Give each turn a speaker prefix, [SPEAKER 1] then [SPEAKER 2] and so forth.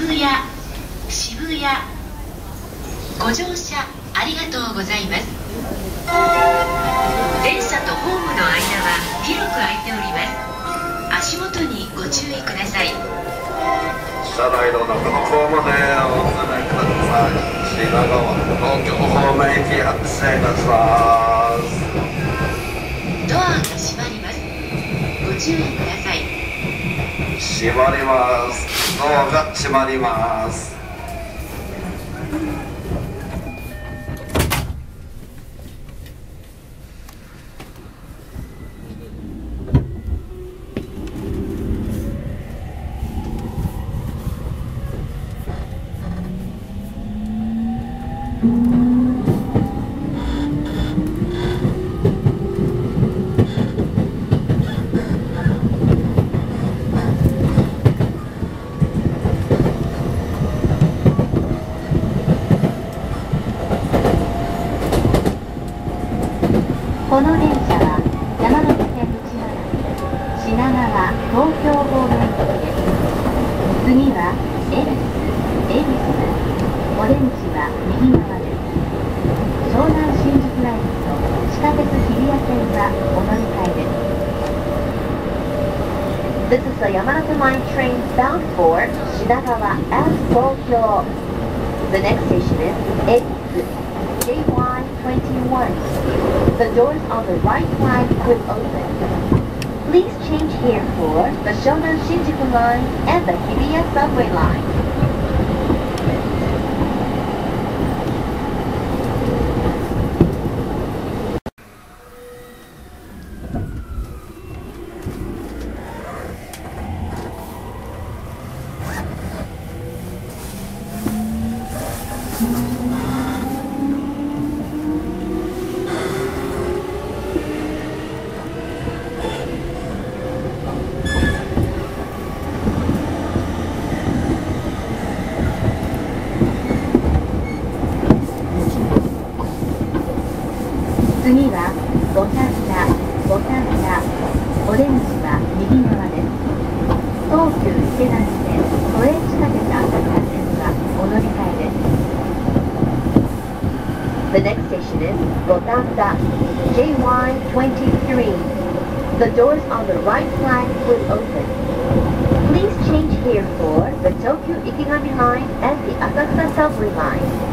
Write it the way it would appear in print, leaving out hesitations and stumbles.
[SPEAKER 1] 渋谷ご乗車ありがとうございます。電車とホームの間は広く空いております。足元にご注意ください。
[SPEAKER 2] 車内の中の方までお願いください。品川東京方面行き発車いたします。
[SPEAKER 1] ドアが閉まります。ご注意ください。
[SPEAKER 2] 閉まります。ドアが閉まります。
[SPEAKER 3] この電車は山手線内回り品川東京方面行きです。次は恵比寿オレンジは右側です。湘南新宿ラインと地下鉄日比谷線はお乗り換えです。This is a Yamanote Line train bound for Shinagawa and Tokyo. The next station is Ebisu JY21. The doors on the right side will open. Please change here for the Shonan Shinjuku line and the Hibiya subway line.次は五反田オレンジは右側です。東急池田線都営地下鉄浅草線はお乗り換えです。The next station is 五反田 JY23. The doors on the right side will open. Please change here for the Tokyo Ikegami line and the Asakusa subway line.